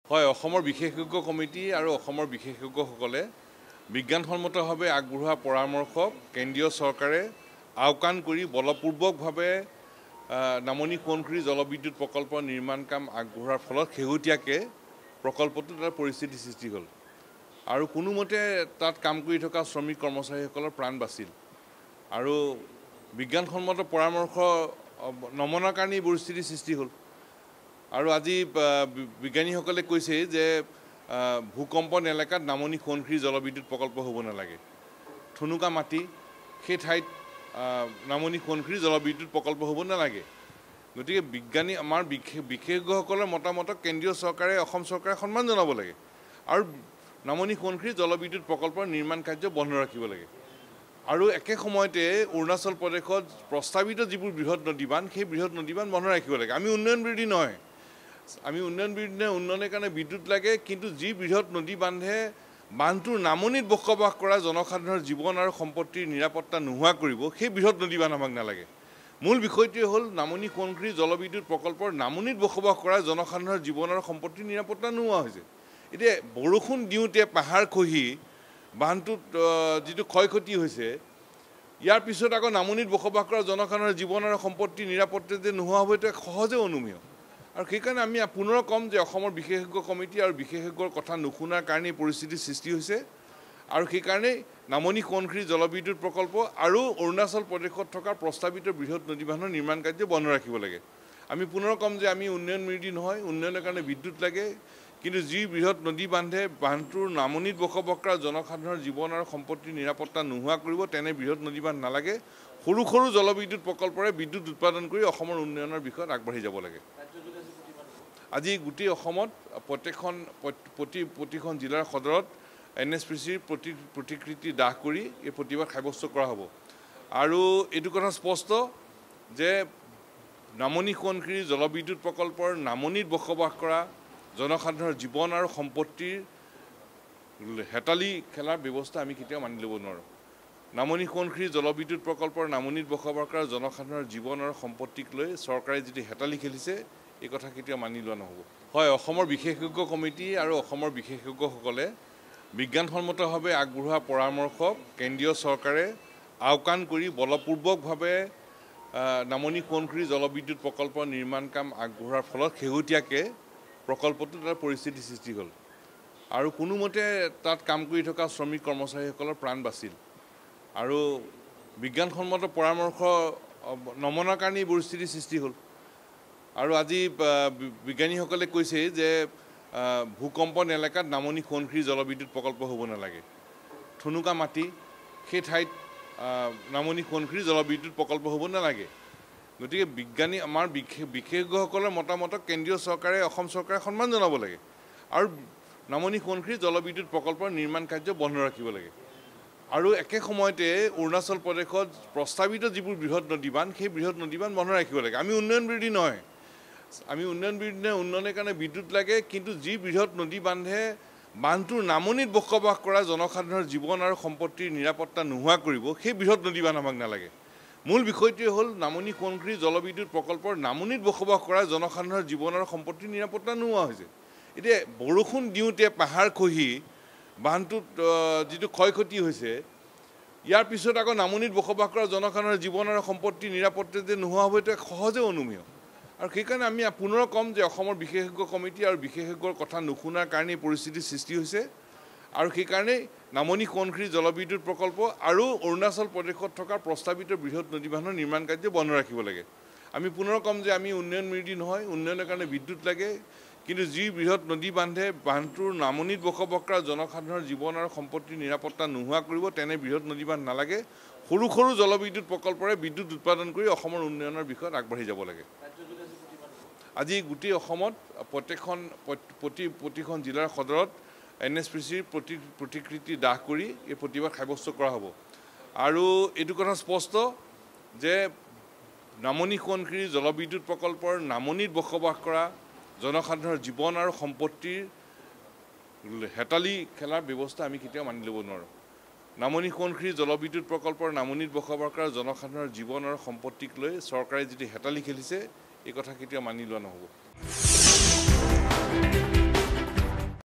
হয়, অসমৰ বিশেষজ্ঞ কমিটি আৰু অসমৰ বিশেষজ্ঞসকলে বিজ্ঞানসন্মতভাৱে আগবঢ়োৱা পৰামৰ্শক কেন্দ্ৰীয় চৰকাৰে আওকাণ কৰি বলপূৰ্বকভাৱে নামনি সোৱণশিৰি জলবিদ্যুৎ প্ৰকল্প নিৰ্মাণ কাম আগবঢ়োৱাৰ ফলত শেহতীয়াকৈ প্ৰকল্পটোত এটা পৰিস্থিতি সৃষ্টি হ'ল আৰু কোনোমতে তাত কাম কৰি থকা শ্ৰমিক কৰ্মচাৰীসকলৰ প্ৰাণ বাচিল আৰু বিজ্ঞানসন্মত পৰামৰ্শ নমনাৰ কাৰণে এই পৰিস্থিতিৰ সৃষ্টি হ'ল আৰু আজি বিজ্ঞানীসকলে কৈছে যে ভূকম্পন এলেকাত নামনি সোৱণশিৰি জলবিদ্যুৎ প্ৰকল্প হ'ব নালাগে ঠুনুকা মাটি সেই ঠাইত নামনি সোৱণশিৰি জলবিদ্যুৎ প্ৰকল্প হ'ব নালাগে গতিকে বিজ্ঞানী আমাৰ বিশেষজ্ঞসকলৰ মতামতক কেন্দ্ৰীয় চৰকাৰে অসম চৰকাৰে সন্মান জনাব লাগে আৰু নামনি সোৱণশিৰি জলবিদ্যুৎ প্ৰকল্পৰ নিৰ্মাণ কাৰ্য বন্ধ ৰাখিব লাগে আৰু একে সময়তে অৰুণাচল প্ৰদেশত প্ৰস্তাৱিত যিবোৰ বৃহৎ নদীবান্ধ সেই বৃহৎ নদীবান্ধ বন্ধ ৰাখিব লাগে আমি উন্নয়ন বিৰোধী নহয় আমি উন্নয়ন বিৰোধী উন্নয়নৰ কাৰণে বিদ্যুৎ লাগে কিন্তু যি বৃহৎ নদী বান্ধে বান্ধটোৰ নামনিত বসবাস কৰা জনসাধাৰণৰ জীৱন আৰু সম্পত্তিৰ নিৰাপত্তা নোহোৱা কৰিব সেই বৃহৎ নদী বান্ধ আমাক নালাগে মূল বিষয়টোৱে হ'ল নামনি সোৱণশিৰি জলবিদ্যুৎ প্ৰকল্পৰ নামনিত বসবাস কৰা জনসাধাৰণৰ জীৱন আৰু সম্পত্তিৰ নিৰাপত্তা নোহোৱা হৈছে এতিয়া বৰষুণ দিওঁতে পাহাৰ খহি বান্ধটোত যিটো ক্ষয় ক্ষতি হৈছে ইয়াৰ পিছত আকৌ নামনিত বসবাস কৰা জনসাধাৰণৰ জীৱন আৰু সম্পত্তিৰ নিৰাপত্তা যে নোহোৱা হ'ব এইটো সহজে অনুমেয় আৰু সেইকাৰণে আমি পুনৰ ক'ম যে অসমৰ বিশেষজ্ঞ কমিটি আৰু বিশেষজ্ঞৰ কথা নুশুনাৰ কাৰণে পৰিস্থিতিৰ সৃষ্টি হৈছে আৰু সেইকাৰণে নামনি সোৱণশিৰি জলবিদ্যুৎ প্ৰকল্প আৰু অৰুণাচল প্ৰদেশত থকা প্ৰস্তাৱিত বৃহৎ নদীবান্ধৰ নিৰ্মাণ কাৰ্য বন্ধ ৰাখিব লাগে আমি পুনৰ ক'ম যে আমি উন্নয়ন বিৰোধী নহয় উন্নয়নৰ কাৰণে বিদ্যুৎ লাগে কিন্তু যি বৃহৎ নদী বান্ধে বান্ধটোৰ নামনিত বসবাস কৰা জনসাধাৰণৰ জীৱন আৰু সম্পত্তিৰ নিৰাপত্তা নোহোৱা কৰিব তেনে বৃহৎ নদী বান্ধ নালাগে সৰু সৰু জলবিদ্যুৎ প্ৰকল্পৰে বিদ্যুৎ উৎপাদন কৰি অসমৰ উন্নয়নৰ বিষয়ত আগবাঢ়ি যাব লাগে আজি গোটেই অসমত প্ৰতিখন জিলাৰ সদৰত Nhpcৰ প্ৰতিকৃতি দাহ কৰি এই প্ৰতিবাদ সাব্যস্ত কৰা হ'ব আৰু এইটো কথা স্পষ্ট যে নামনি সোৱণশিৰি জলবিদ্যুৎ প্ৰকল্পৰ নামনিত বসবাস কৰা জনসাধাৰণৰ জীৱন আৰু সম্পত্তিৰ হেতালি খেলাৰ ব্যৱস্থা আমি কেতিয়াও মানি ল'ব নোৱাৰোঁ নামনি সোৱণশিৰি জলবিদ্যুৎ প্ৰকল্পৰ নামনিত বসবাস কৰা জনসাধাৰণৰ জীৱন আৰু সম্পত্তিক লৈ চৰকাৰে যিটো হেতালি খেলিছে এই কথা কেতিয়াও মানি লোৱা নহ'ব হয় অসমৰ বিশেষজ্ঞ কমিটি আৰু অসমৰ বিশেষজ্ঞসকলে বিজ্ঞানসন্মতভাৱে আগবঢ়োৱা পৰামৰ্শক কেন্দ্ৰীয় চৰকাৰে আওকাণ কৰি বলপূৰ্বকভাৱে নামনি সোৱণশিৰি জলবিদ্যুৎ প্ৰকল্প নিৰ্মাণ কাম আগবঢ়োৱাৰ ফলত শেহতীয়াকৈ প্ৰকল্পটোত এটা পৰিস্থিতিৰ সৃষ্টি হ'ল আৰু কোনোমতে তাত কাম কৰি থকা শ্ৰমিক কৰ্মচাৰীসকলৰ প্ৰাণ বাচিল আৰু বিজ্ঞানসন্মত পৰামৰ্শ নমনাৰ কাৰণে এই পৰিস্থিতিৰ সৃষ্টি হ'ল আৰু আজি বিজ্ঞানীসকলে কৈছে যে ভূকম্পন এলেকাত নামনি সোৱণশিৰি জলবিদ্যুৎ প্ৰকল্প হ'ব নালাগে ঠুনুকা মাটি সেই ঠাইত নামনি সোৱণশিৰি জলবিদ্যুৎ প্ৰকল্প হ'ব নালাগে গতিকে বিজ্ঞানী আমাৰ বিশেষজ্ঞসকলৰ মতামতক কেন্দ্ৰীয় চৰকাৰে অসম চৰকাৰে সন্মান জনাব লাগে আৰু নামনি সোৱণশিৰি জলবিদ্যুৎ প্ৰকল্পৰ নিৰ্মাণ কাৰ্য বন্ধ ৰাখিব লাগে আৰু একে সময়তে অৰুণাচল প্ৰদেশত প্ৰস্তাৱিত যিবোৰ বৃহৎ নদীবান্ধ সেই বৃহৎ নদীবান্ধ বন্ধ ৰাখিব লাগে আমি উন্নয়ন বিৰোধী নহয় আমি উন্নয়ন বিৰোধী উন্নয়নৰ কাৰণে বিদ্যুৎ লাগে কিন্তু যি বৃহৎ নদী বান্ধে বান্ধটোৰ নামনিত বসবাস কৰা জনসাধাৰণৰ জীৱন আৰু সম্পত্তিৰ নিৰাপত্তা নোহোৱা কৰিব সেই বৃহৎ নদী বান্ধ আমাক নালাগে মূল বিষয়টোৱে হ'ল নামনি সোৱণশিৰি জলবিদ্যুৎ প্ৰকল্পৰ নামনিত বসবাস কৰা জনসাধাৰণৰ জীৱন আৰু সম্পত্তিৰ নিৰাপত্তা নোহোৱা হৈছে এতিয়া বৰষুণ দিওঁতে পাহাৰ খহি বান্ধটোত যিটো ক্ষয় ক্ষতি হৈছে ইয়াৰ পিছত আকৌ নামনিত বসবাস কৰা জনসাধাৰণৰ জীৱন আৰু সম্পত্তিৰ নিৰাপত্তা যে নোহোৱা হ'ব এইটো সহজে অনুমেয় আৰু সেইকাৰণে আমি পুনৰ ক'ম যে অসমৰ বিশেষজ্ঞ কমিটি আৰু বিশেষজ্ঞৰ কথা নুশুনাৰ কাৰণে এই পৰিস্থিতিৰ সৃষ্টি হৈছে আৰু সেইকাৰণে নামনি সোৱণশিৰি জলবিদ্যুৎ প্ৰকল্প আৰু অৰুণাচল প্ৰদেশত থকা প্ৰস্তাৱিত বৃহৎ নদীবান্ধৰ নিৰ্মাণ কাৰ্য বন্ধ ৰাখিব লাগে আমি পুনৰ ক'ম যে আমি উন্নয়ন বিৰোধী নহয় উন্নয়নৰ কাৰণে বিদ্যুৎ লাগে কিন্তু যি বৃহৎ নদী বান্ধে বান্ধটোৰ নামনিত বসবাস কৰা জনসাধাৰণৰ জীৱন আৰু সম্পত্তিৰ নিৰাপত্তা নোহোৱা কৰিব তেনে বৃহৎ নদী বান্ধ নালাগে সৰু সৰু জলবিদ্যুৎ প্ৰকল্পৰে বিদ্যুৎ উৎপাদন কৰি অসমৰ উন্নয়নৰ বিষয়ত আগবাঢ়ি যাব লাগে আজি গোটেই অসমত প্ৰতিখন জিলাৰ সদৰত Nhpcৰ প্ৰতিকৃতি দাহ কৰি এই প্ৰতিবাদ সাব্যস্ত কৰা হ'ব আৰু এইটো কথা স্পষ্ট যে নামনি সোৱণশিৰি জলবিদ্যুৎ প্ৰকল্পৰ নামনিত বসবাস কৰা জনসাধাৰণৰ জীৱন আৰু সম্পত্তিৰ হেতালি খেলাৰ ব্যৱস্থা আমি কেতিয়াও মানি ল'ব নোৱাৰোঁ নামনি সোৱণশিৰি জলবিদ্যুৎ প্ৰকল্পৰ নামনিত বসবাস কৰা জনসাধাৰণৰ জীৱন আৰু সম্পত্তিক লৈ চৰকাৰে যিটো হেতালি খেলিছে এই কথা কেতিয়াও মানি লোৱা নহ'ব